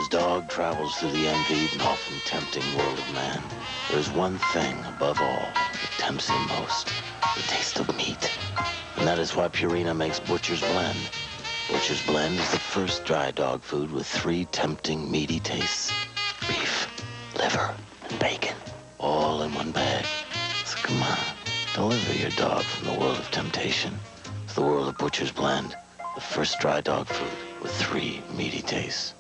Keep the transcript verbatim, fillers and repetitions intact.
dog travels through the envied and often tempting world of man, there's one thing above all that tempts him most, the taste of meat. And that is why Purina makes Butcher's Blend. Butcher's Blend is the first dry dog food with three tempting meaty tastes. Beef, liver, and bacon, all in one bag. So come on, deliver your dog from the world of temptation to the world of Butcher's Blend, the first dry dog food with three meaty tastes.